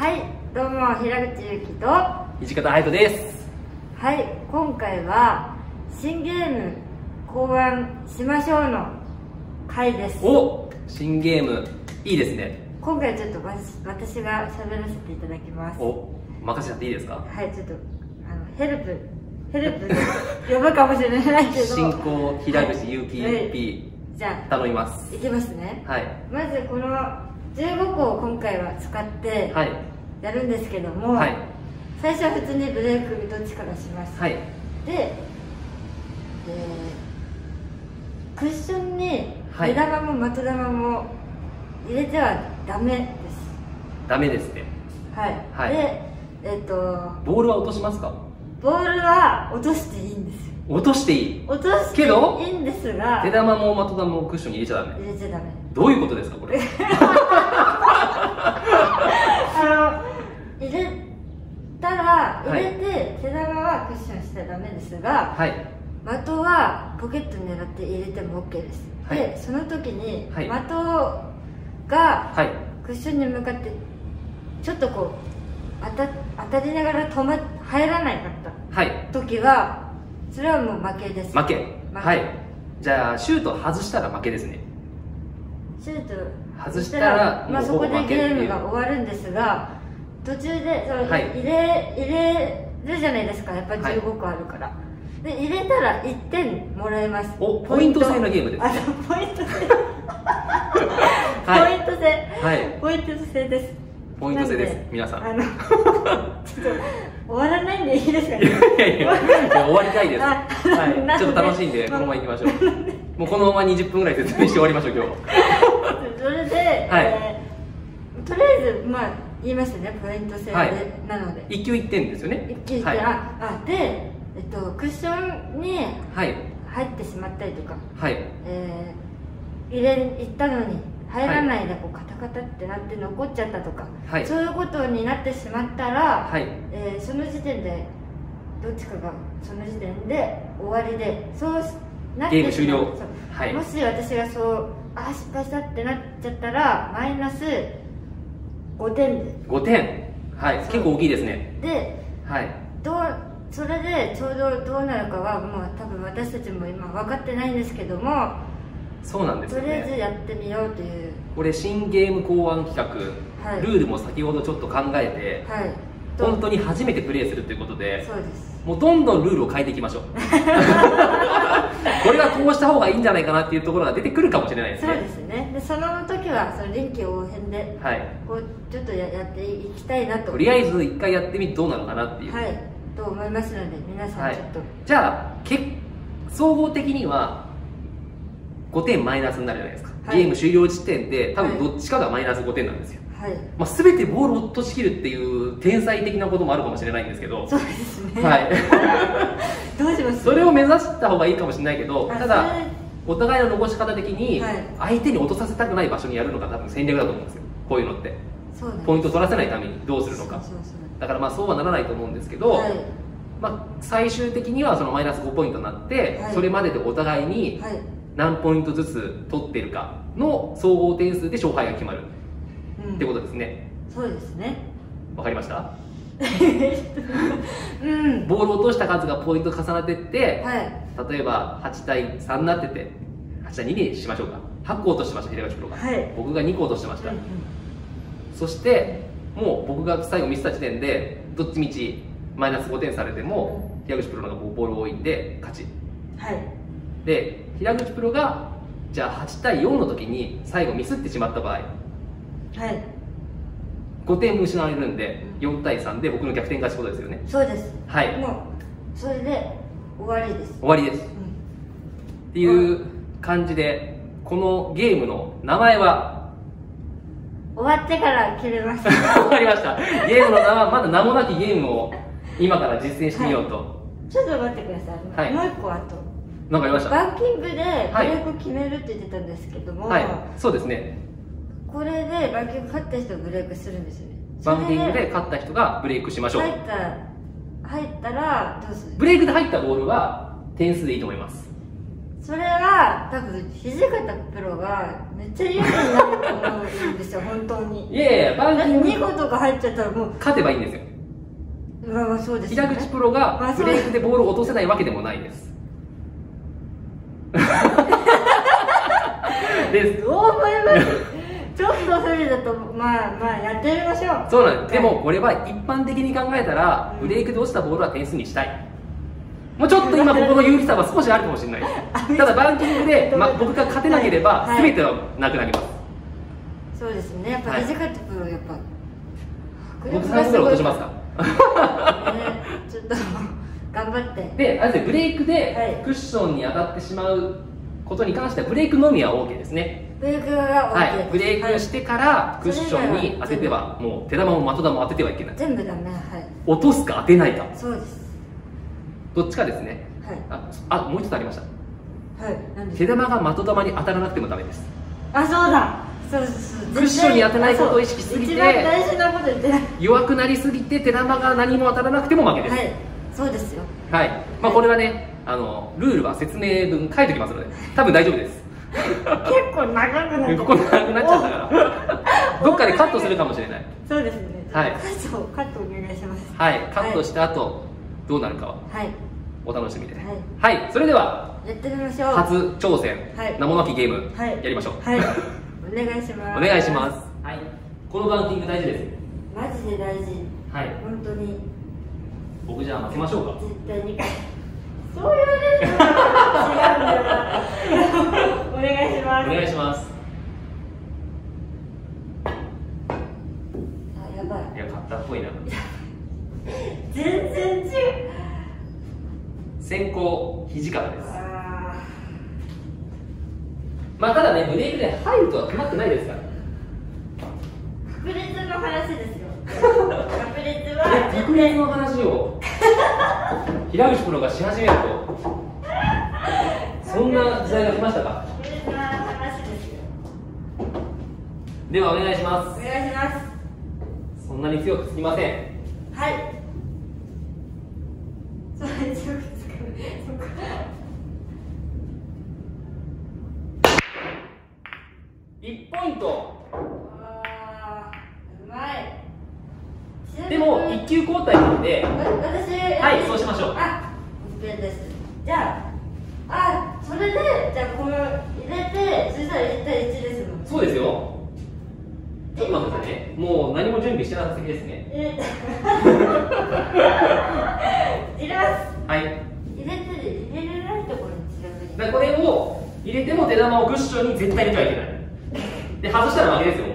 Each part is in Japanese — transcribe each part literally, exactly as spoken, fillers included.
はい、どうも平口ゆきと土方愛斗です。 はい、今回は新ゲーム考案しましょうの回です。 お、新ゲームいいですね。 今回ちょっと私が喋らせていただきます。 お、任せちゃっていいですか？ はい、ちょっとあのヘルプヘルプで呼ぶかもしれないけど進行平口ゆき P、 じゃあ頼みます。 いきますね。 はい。 まずこのじゅうごこを今回は使ってやるんですけども、 はい、 最初は普通にブレイクどっちからします。 はい、 で、えー、クッションに目玉も的玉も入れてはダメです。 ダメですね。 はい、はい、で、えっとボールは落としますか？ ボールは落としていいんですよ。 落としていい落としていいんですが、 手玉も的玉もクッションに入れちゃダメ。 入れちゃダメ。 どういうことですかこれ？ あの入れたら入れて、はい、手玉はクッションしちゃダメですが、はい、的はポケットに狙って入れても OK です。はい、でその時に、はい、的がクッションに向かってちょっとこう当た当たりながら止ま入らないかった時は、それはもう負けです。 負け。はい。じゃあシュート外したら負けですね。 シュート外したらまあそこでゲームが終わるんですが、途中でその、はい、入れ入れるじゃないですか。やっぱりじゅうごこあるから、はい、で入れたらいってんもらえます。 お、ポイント制のゲームです。 あ、ポイント制ポイント制、はい、ポイント制です。 ポイント制です。皆さん、 あのちょっと終わらないんでいいですかね。 いやいや終わりたいです。はい、ちょっと楽しんでこのまま行きましょう。もうこのままにじゅっぷんぐらい説明して終わりましょう今日。 それで、はい、えー、とりあえずまあ言いましたね、ポイント制で、はい、なので一級いってんですよね。 一級いってん、はい、ああで、えっと、クッションに入ってしまったりとか、はい、えー、入れ行ったのに入らないでこうカタカタってなって残っちゃったとか、はい、そういうことになってしまったら、はい、えー、その時点でどっちかがその時点で終わりで、そうなってゲーム終了、 はい、もし私がそうああ失敗したってなっちゃったらマイナスごてんでごてん、はい、結構大きいですね。 で、はい、どうそれでちょうどどうなるかはもう多分私たちも今分かってないんですけども、 そうなんですよね。 とりあえずやってみようという、 これ新ゲーム考案企画、はい、ルールも先ほどちょっと考えて、はい、本当に初めてプレイするということで、そうです、もうどんどんルールを変えていきましょう。これはこうした方がいいんじゃないかなっていうところが出てくるかもしれないですね。 そうですね。でその時はその臨機応変で、はい、こうちょっと や, やっていきたいなと。 とりあえず一回やってみてどうなのかなっていう、はい、 と思いますので皆さんちょっと、はい、じゃあ結総合的にはごてんマイナスになるじゃないですか、はい、ゲーム終了時点で多分どっちかがマイナスごてんなんですよ。はい、まあ、全てボールを落としきるっていう天才的なこともあるかもしれないんですけど、 そうですね、 はい、 どうします？ それを目指した方がいいかもしれないけど、ただお互いの残し方的に相手に落とさせたくない場所にやるのが多分戦略だと思うんですよ、こういうのって。ポイント取らせないためにどうするのか。だからまあそうはならないと思うんですけど、はい、まあ最終的にはそのマイナスごポイントになって、はい、それまででお互いに何ポイントずつ取ってるかの総合点数で勝敗が決まるってことですね。 うん、そうですね。 わかりました？うん、ボールを落とした数がポイント重なっていって、はい、例えばはちたいさんになっててはちたいににしましょうか。はっこ落としてました平口プロが、はい、僕がにこ落としてました。うんうん、そしてもう僕が最後見せた時点でどっちみちマイナスごてんされても、うん、平口プロの方がボールを置いて勝ち、はい、で平口プロがじゃあはちたいよんの時に最後ミスってしまった場合、はい、ごてん失われるんでよんたいさんで僕の逆転勝ちことですよね。 そうです。 はい。 もうそれで終わりです。 終わりです。うん、っていう感じで、このゲームの名前は終わってから決めました。 わかりました。ゲームの名はまだ名もなきゲームを今から実践してみようと。はい、 ちょっと待ってください。はい、もう一個あと。 なんかありました。 バンキングでブレイク決めるって言ってたんですけども、 はい、そうですね。 これでバンキング勝った人がブレイクするんですよね。 バンキングで勝った人がブレイクしましょう。 入ったら入ったらどうする？ ブレイクで入ったボールは点数でいいと思います。 それは多分土方プロがめっちゃ有利になると思うんですよ本当に。 いやいやバンキングにことか入っちゃったらもう勝てばいいんですよ。 まあまあそうですね。 平口プロがブレイクでボールを落とせないわけでもないです。 です。どう思いますちょっとそれだとまあまあやってみましょう。 そうなんです。でもこれは一般的に考えたら、ブレイクで落ちたボールは点数にしたい。もうちょっと今ここの有利さは少しあるかもしれない。ただバンキングで、ま、僕が勝てなければ全てはなくなります。 そうですね。やっぱ土方プロやっぱ僕さんこぐらい落としますか。 ちょっと頑張って。 で、あれですね、ブレイクでクッションに当たってしまうことに関してはブレイクのみは OK ですね。 ブレイクが OK はい、ブレイクしてからクッションに当ててはもう手玉も的玉も当ててはいけない。 全部ダメ。はい。 落とすか当てないか。 そうです。 どっちかですね。 はい。 あ、あもう一つありました。 はい。 手玉が的玉に当たらなくてもダメです。 あ、そうだ。そうそうクッションに当てないことを意識しすぎて、 一番大事なこと言ってない。 弱くなりすぎて手玉が何も当たらなくても負けです。 はい。そうですよ。 はい。まあこれはね、あのルールは説明文書いておきますので、多分大丈夫です。 結構長くなっちゃった。 ここ長くなっちゃったからどっかでカットするかもしれない。 そうですね。 はい。 カットカットお願いします。 はい。カットした後どうなるかはお楽しみで。 はい。 はい。それではやってみましょう。 初挑戦名もなきゲームやりましょう。 はい。お願いします。 お願いします。はい。このバンキング大事です。 マジで大事。 はい。 本当に。 僕じゃあ負けましょうか。 絶対に。そう言われるのは違うんだよな。お願いします。 お願いします。 あ、やばい。 いや、勝ったっぽいな。 全然違う。 先行土方です。まあただね、ブレイクで入るとは決まってないですから。 確率の話ですよ。確率は確率の話を平口プロがし始めると、そんな時代が来ましたか。 確率の話ですよ。 ではお願いします。 お願いします。 そんなに強くつきません。 はい。そんなに強くつく。そっか。 いちポイント。 あー、うまい。 でもいっ球交代なんで、 私、 はい、そうしましょう。 あ、OK です。じゃあ、あ、それで、じゃあこの入れて、そしたらいち対いちですもんね。 そうですよ。ちょっと待ってくださいね。もう何も準備してなさすぎですね。 入れて入れます。 はい。 入れて入れれないところにちなみに。 だからこれを入れても手玉をクッションに絶対入れてはいけない。で、外したら負けですよ。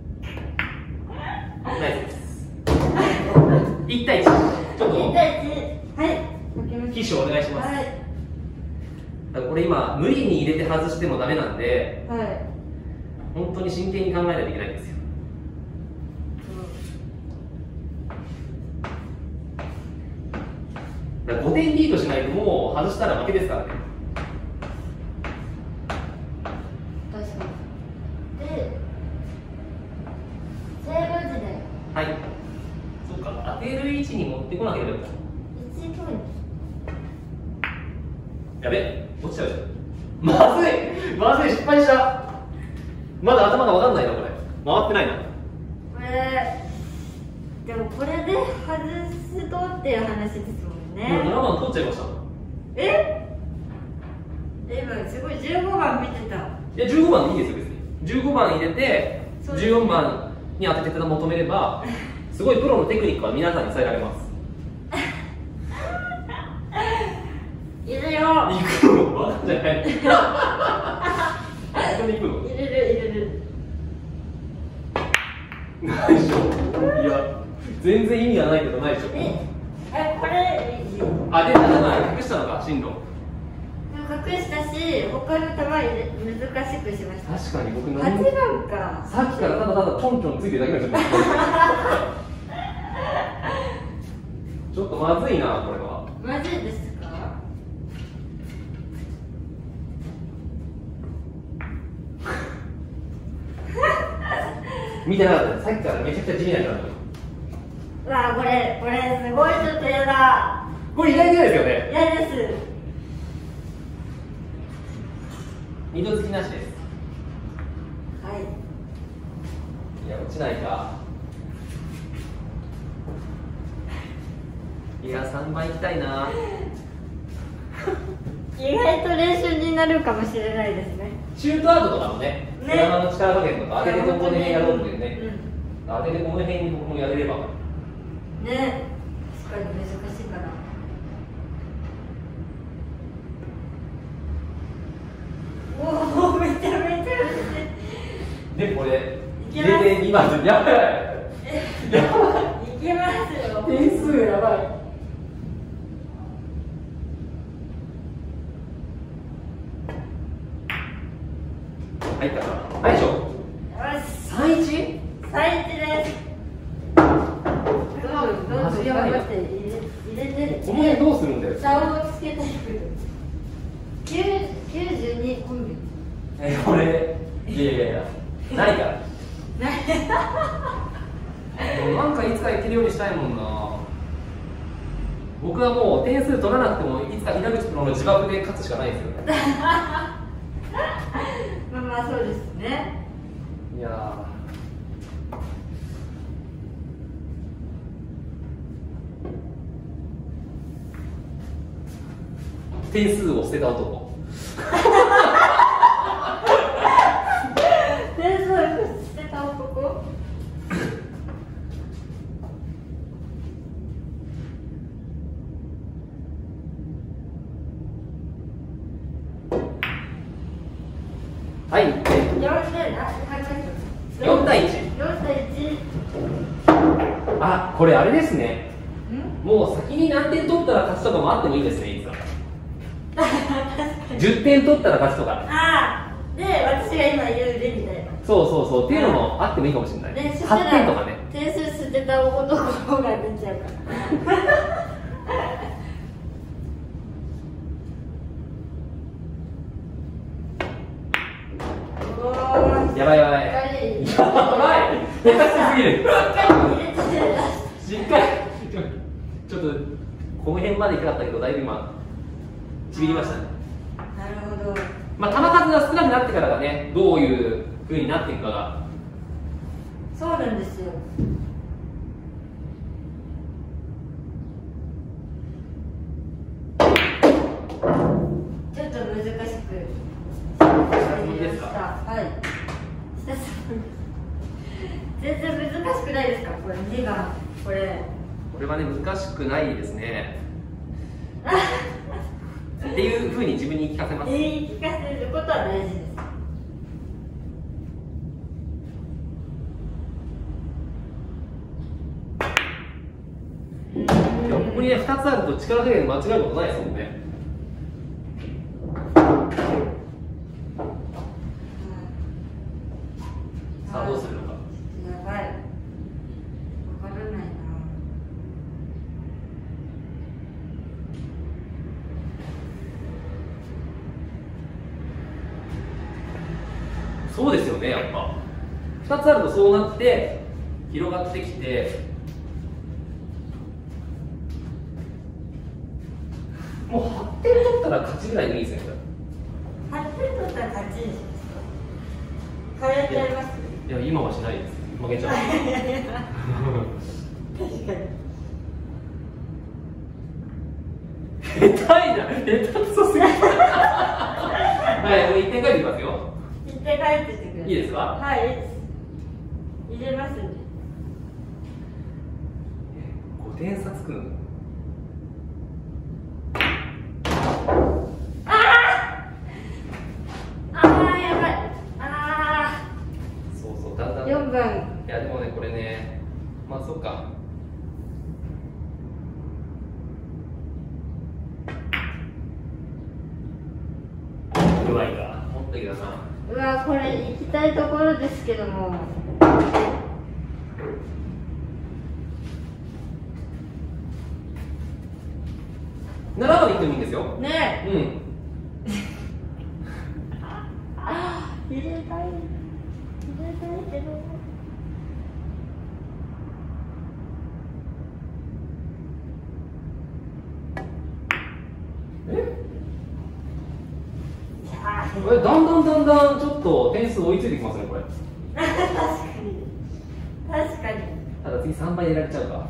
ナイスです。いち対いち。ちょっと。 いち対いち。はい。 機種お願いします。 はい。 だからこれ今、無理に入れて外してもダメなんで、 はい。 本当に真剣に考えないといけないんですよ。だからごてんリードしないともう外したら負けですからね。 確かに。で、正誤字で。 はい。そっか、当てる位置に持ってこなければいけない。 いちポイント。やべ、落ちちゃうじゃん。まずいまずい、失敗した。まだ頭が分かんないな、これ。回ってないな。 これ、でもこれで外すとっていう話ですもんね。 もうななばん取っちゃいました。 え今すごいじゅうごばん見てた。 いや、じゅうごばんでいいですよ、別に。じゅうごばん入れて、じゅうよんばんに当ててくだ求めれば、すごいプロのテクニックは皆さんに伝えられます。 いるよ。 行くのバカじゃない。ここに行くの入れる入れる。 ないでしょ。いや、全然意味がないけどないでしょ。 え、え、これあ、で、なんか隠したのか、進路。 隠したし、他の球入れ難しくしました。 確かに僕何はちばんか。 さっきからただただちょんちょんついてるだけなんですよ。ちょっとまずいな、これは。 まずいですか。 見てなかった。さっきからめちゃくちゃ地味な感じ。 うわあ、これこれすごいちょっと嫌だ。 これ意外と嫌ですよね。 嫌です。 二度突きなしです。 はい。 いや、落ちないか。いや、さんばん行きたいな。 意外と練習になるかもしれないですね。 シュートアウトとかもね、背中の力加減とか当ててこの辺やろうっていうね、うん、当ててこの辺に僕もやれればね、 確かに難しいから。おお、めちゃめちゃ難しい。で、これゼロてんにまず、やばいやばい。いけますよ。 点数やばい。入ったかな。はい、でしょ。三一。 三一です。どうぞ、どうぞ、頑張って入れて。 この辺どうするんだよ。 差をつけたい。九十二コンビ。 え、これ。いやいやいや。ないから。ない。なんかいつか行けるようにしたいもんな。僕はもう点数取らなくてもいつか稲口プロの自爆で勝つしかないですよね。 まあまあそうですね。 いやー。点数を捨てた男。 点数を捨てた男。 はい。よんたいいち。あ、これあれですね。もう先に何点取ったら勝ちとかもあってもいいですね、いつか。じゅってん取ったら勝ちとか。 ああ、で、私が今言うでみたいな。 そうそうそう、っていうのもあってもいいかもしれない。はってんとかね。 点数捨てた男の方が出ちゃうから。 やばいやばい。やばい。下手すぎる。しっかり。ちょっとこの辺までいかなかったけど、だいぶ今ちびりましたね。 なるほど。 まあ球数が少なくなってからがね、どういう風になっていくかが。 そうなんですよ。ちょっと難しく。 ですか。 はい。全然難しくないですか、これにばん。これ。 これはね、難しくないですね。っていうふうに自分に言い聞かせます。 言い聞かせることは大事です。 いや、ここにね、ふたつあると力加減間違えることないですもんね。さあどうするのか。 やばい。わからないな。 そうですよね、やっぱ。ふたつあるとそうなって広がってきて、もうはってん取ったら勝ちぐらいでいいですね。 はってん取ったら勝ちにしますか。変えちゃいます。 いや、今はしないです。負けちゃう。 確かに。 下手いな、下手くそすぎる。はい、もういってん返ってきますよ。 いってん返ってきてください。 いいですか。 はい、入れますね。 ごてん差つくの。 よんばん。 いやでもね、これね、まあそっか。うまいか、もっといいかな。 うわ、これ行きたいところですけども。 ななまで行ってもいいんですよ。 ねえ。 うん。 入れたい。入れたいけど。 え？ あえ、だんだんだんだんちょっと点数追いついてきますね、これ。 確かに確かに。 ただ次さんばい入れられちゃうか。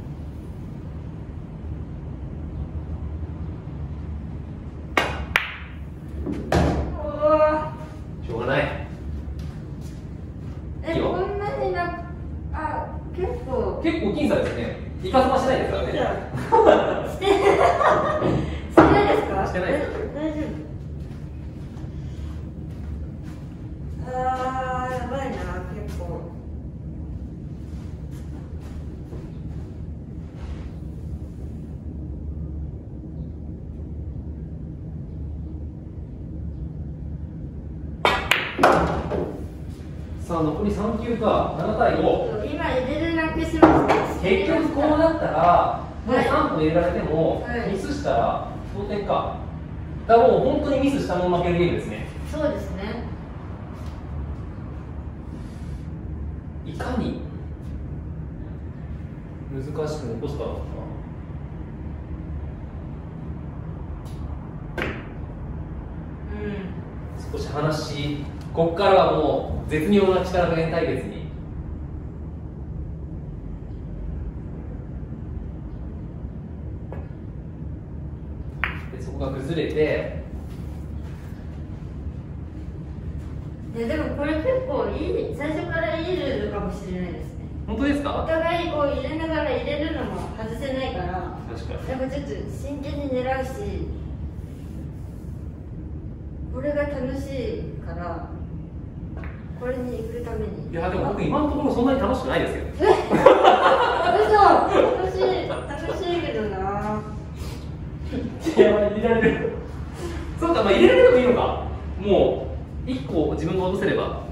しょうがない。 え、こんなにな、あ、結構結構僅差ですね。イカサマしてないですからね。 してしてないですか？ してないです。 大丈夫。あー、やばいな、結構。 さあ残りさん球か。ななたいご。 今入れれなくしました。 結局こうなったらもうさんぽん入れられても、 はい、 ミスしたら同点か。だからもう本当にミスしたまま負けるゲームですね。 そうですね。 いかに難しく残したのかな。うん、少し話、ここからはもう絶妙な力加減対決に。でそこが崩れて、 いやでもこれ結構いい、最初からいいルールかもしれないですね。 本当ですか？ お互いこう入れながら入れるのも外せないから、 確かに。 やっぱちょっと真剣に狙うし、これが楽しいから、これに行くために。 いやでも僕今のところそんなに楽しくないですよ。 嘘、楽しい、楽しいけどな。 いや、入れられる。そうか、まあ入れられてもいいのか。もういっこ自分が落とせれば。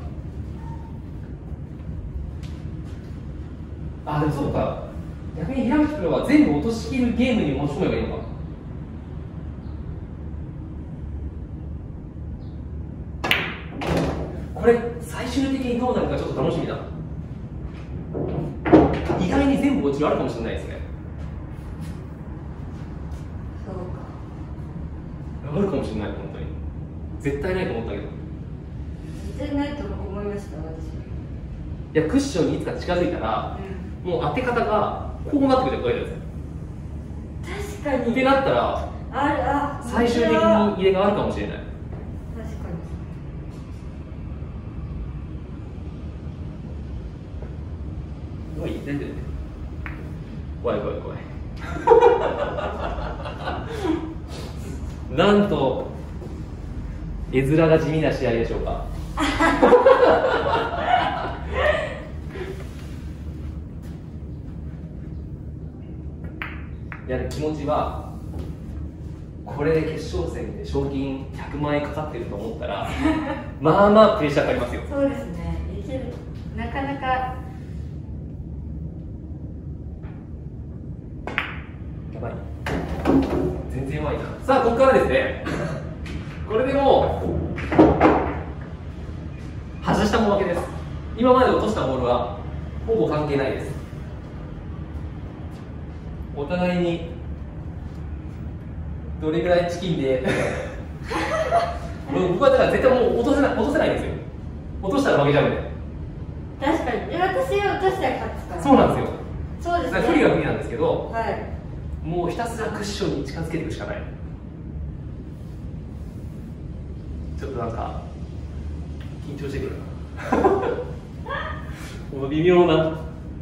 あ、でもそうか。逆に平口プロは全部落としきるゲームに持ち込めばいいのか。これ最終的にどうなるかちょっと楽しみだ。意外に全部落ちるあるかもしれないですね。 そうか。 あるかもしれない、本当に。絶対ないと思ったけど。 絶対ないと思いました、私。 いや、クッションにいつか近づいたら、うん、もう当て方がこうなってくるって書いてあるんですよ。確かに。 ってなったら、 ある、あ、 最終的に入れがあるかもしれない。 確かに。 おい、出てる。怖い怖い怖い。なんと絵面が地味な試合でしょうか。いや気持ちはこれで決勝戦で賞金ひゃくまんえんかかってると思ったらまあまあプレッシャーかかりますよ。 そうですね、いける。なかなかやばい、全然弱いな。さあここからですね、これでもう外したも負けです。今まで落としたボールはほぼ関係ないです。お互いにどれぐらいチキンで僕はだから絶対もう落とせない、落とせないんですよ。落としたら負けちゃうんで。 確かに。で、私が落としたら勝つから。 そうなんですよ。 そうですね。 不利は不利なんですけど、 はい、 もうひたすらクッションに近づけていくしかない。ちょっとなんか緊張してくるな。もう微妙な。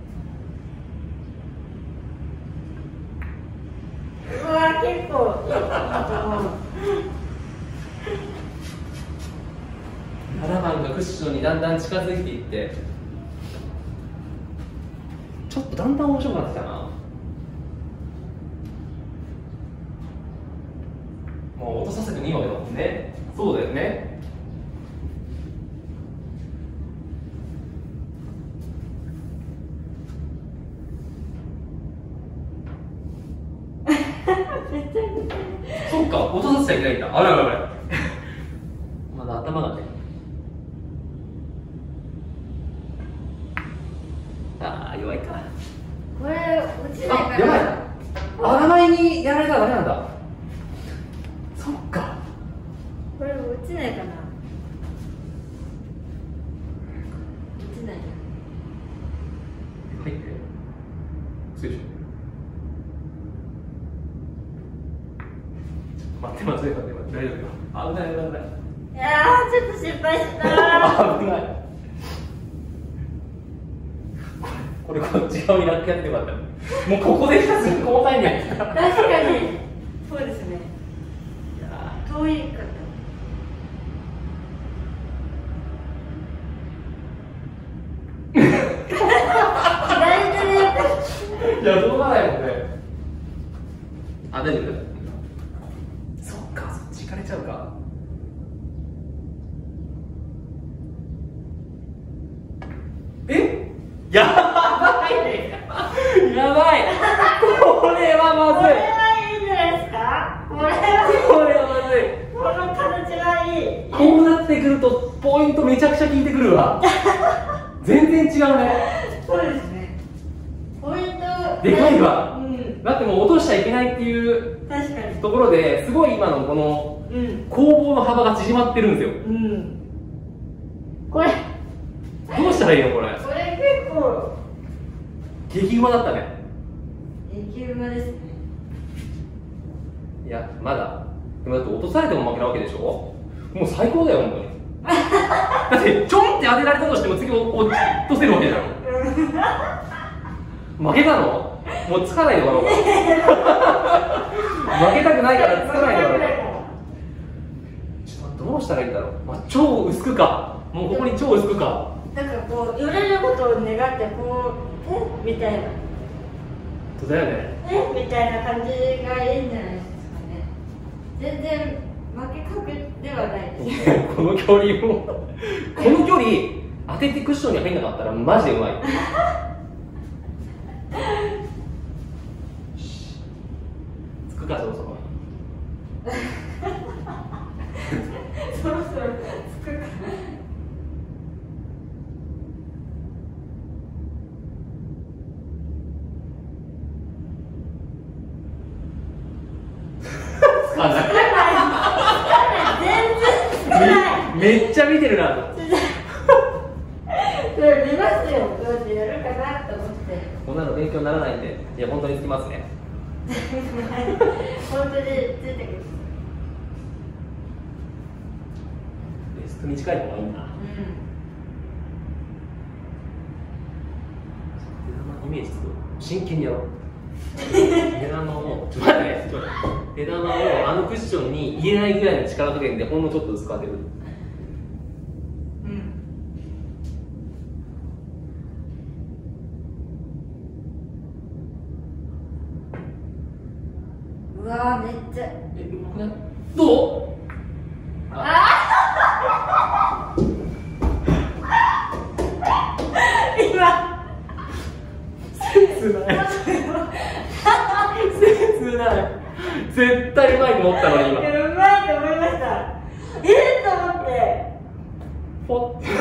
うわ、結構ななばんがクッションにだんだん近づいていって、ちょっとだんだん面白くなってきたな。もう落とさせてもいいわけだもんね。そうだよね。そっか、落とさせちゃいけないんだ。あれあれあれ。まだ頭がね。ああ、弱いか。 これ落ちないから。 あ、やばい。あらにやられたらダメなんだ。そっか。 これ落ちないかな。 失礼します。待って待って待って待って、大丈夫よ。危ない危ない危ない。 いやー、ちょっと心配した。 危ない。これ、これこっち側にラックやってよかった。もうここでひたすら細かいんじゃないですか。 確かに。そうですね。いやー、遠いかった。 いや、届かないもんね。あ、大丈夫。そっか、そっち行かれちゃうか。え、やばいね。やばい。これはまずい。 これはいいんじゃないですか。これは。 これはまずい。 この形はいい。 こうなってくると、ポイントめちゃくちゃ効いてくるわ。全然違うね。 そうですね。ポイント。 でかいわ。 うん。 だってもう落としちゃいけないっていう確かにところですごい今のこの攻防の幅が縮まってるんですよ。 うん。これどうしたらいいのこれ。 これ結構激うまだったね。 激うまですね。 いやまだでもだって落とされても負けなわけでしょ。もう最高だよ本当に。だってちょんって当てられたとしても次落とせるわけじゃん。負けたの？もうつかないのかな。負けたくないからつかないのかな。ちょっとどうしたらいいんだろう。まあ、超薄くか。もうここに超薄くか。 なんかこう寄れることを願ってこうえみたいな。 そうだよね。 えみたいな感じがいいんじゃないですかね。全然負け確ではないです。 この距離もこの距離当ててクッションに入んなかったらマジでうまい。つくかそろそろ。 そろそろつくか。 めっちゃ見てるな。 それ見ますよ。どうやってやるかなと思って。 こんなの勉強にならないんで、いや本当につきますね。 本当についてくる。 デスク短い方がいいな。うん。イメージつく。真剣にやろう。手玉をちょっと待って、ちょっと待って。手玉をあのクッションに入れないぐらいの力加減でほんのちょっと薄く当てる。 うわーめっちゃえ、うまくない？どう？あ今切ない切ない絶対うまいと思ったのに今。 うまいと思いました。ええと思ってポッ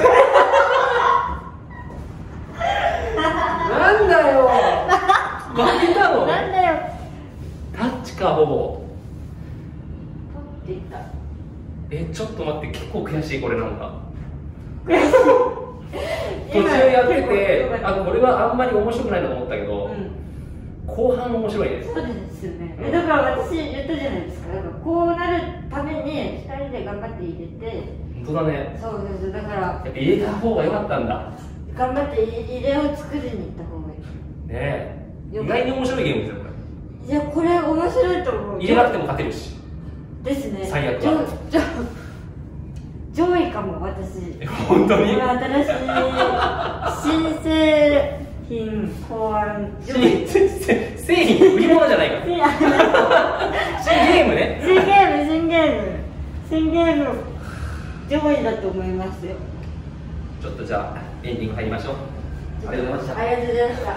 なんだよ負けたの？ なんだよタッチかほぼ。 ポッていった。 え、ちょっと待って、結構悔しいこれなんか。 悔しい途中やってて、あ、これはあんまり面白くないなと思ったけど、うん、後半面白いです。 そうですよね。え、だから私言ったじゃないですか。だからこうなるためにふたりで頑張って入れて。 本当だね。 そうです。だからやっぱ入れた方が良かったんだ。 頑張って入れを作りに行った方がいい。ねえ。意外に面白いゲームですよこれ。 いや、これ面白いと思う。 入れなくても勝てるし。 ですね。 最悪は。 上位かも私。 本当に？ 新しい新製品考案。 新製品売り物じゃないか。新ゲームね。 新ゲーム新ゲーム新ゲーム上位だと思いますよ。 ちょっとじゃあエンディング入りましょう。ありがとうございました。 ありがとうございました。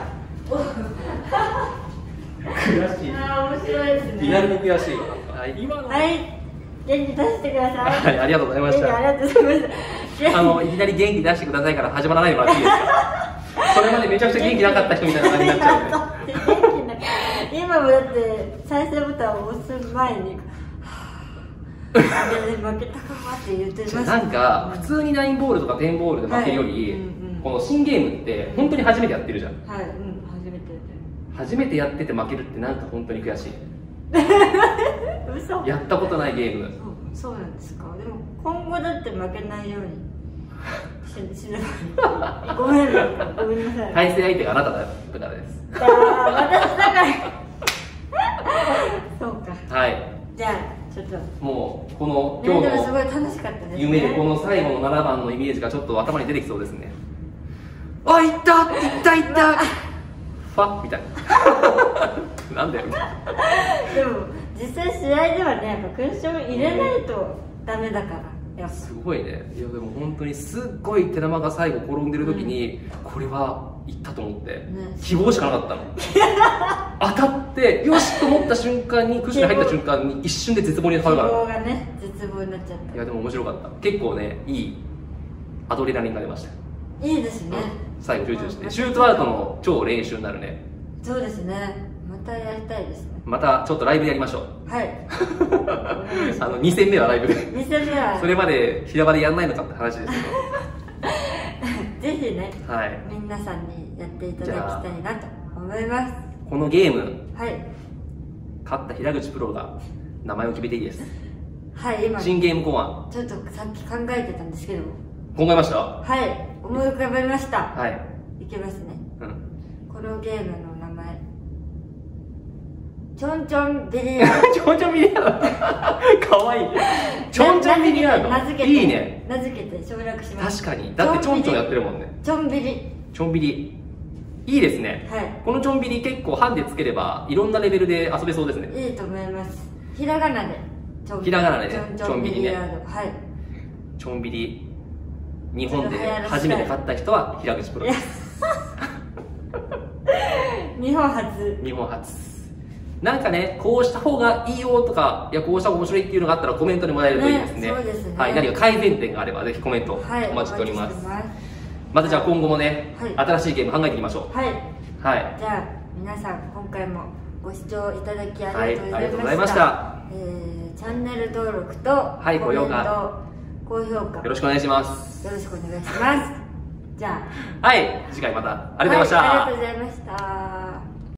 悔しい。 ああ面白いですね。 リアルに悔しい。はい、今の。 はい。元気出してください。 はい、ありがとうございました。 ありがとうございました。 あのいきなり元気出してくださいから始まらないでもらっていいですか。それまでめちゃくちゃ元気なかった人みたいな感じになっちゃうんで。 元気な。今もだって再生ボタンを押す前に。負けたかもって言ってました。 なんか普通にナインボールとかテンボールで負けるより、この新ゲームって本当に初めてやってるじゃん。 はい、うん、初めて。 初めてやってて負けるってなんか本当に悔しい。 嘘。 やったことないゲーム。 そう、そうなんですか。でも今後だって負けないようにししればいい。ごめんごめんなさい。 対戦相手があなただったからです。 ああ、私だからそうか。 はい。 じゃあちょっともうこの今日の、 ね、でもすごい楽しかったですね。夢でこの最後のななばんのイメージがちょっと頭に出てきそうですね。あ、いったいったいった、ファみたいな。なんだよみたいな。 でも実際試合ではね、やっぱクッション入れないとダメだから。やっぱすごいね。いやでも本当にすっごい手玉が最後転んでる時に、うん、これはいったと思って、ね、希望しかなかったの。当たってよしと思った瞬間にクッションに入った瞬間に一瞬で絶望に変わるから。 希望がね、絶望になっちゃった。 いやでも面白かった。結構ね、いいアドレナリンが出ました。 いいですね。 最後集中して、シュートアウトの超練習になるね。 そうですね。またやりたいですね。 またちょっとライブでやりましょう。 はい。 あのに戦目はライブで。 に戦目は。 それまで平場でやんないのかって話ですけど。ぜひね、 はい、 皆さんにやっていただきたいなと思います。 このゲーム、 はい、 勝った平口プロが名前を決めていいです。 はい、今新ゲーム考案。 ちょっとさっき考えてたんですけど。 考えました？ はい、思い浮かべました。 はい。 いけますね。 うん。 このゲームの名前。ちょんちょんビリヤード。 ちょんちょんビリヤード。かわいい。ちょんちょんビリヤード。 名付けて。 いいね。 名付けて省略します。 確かに。だってちょんちょんやってるもんね。 ちょんびり。 ちょんびり。いいですね。 はい。 このちょんびり結構ハンデつければいろんなレベルで遊べそうですね。 いいと思います。ひらがなで。 ひらがなでね。 ちょんビリヤード。はい。 ちょんびり。日本で初めて勝った人は平口プロです。 日本初。 日本初。なんかね、こうした方がいいよとか、いやこうした方が面白いっていうのがあったらコメントでもらえるといいですね。 そうですね。 はい、何か改善点があればぜひコメントお待ちしております。またじゃあ今後もね、新しいゲーム考えていきましょう。 はい。 はい。 じゃあ皆さん今回もご視聴いただきありがとうございました。 ありがとうございました。 えー、チャンネル登録とはい、 コメント、高評価よろしくお願いします。 よろしくお願いします。じゃあ、はい、次回またありがとうございました。 はい、ありがとうございました。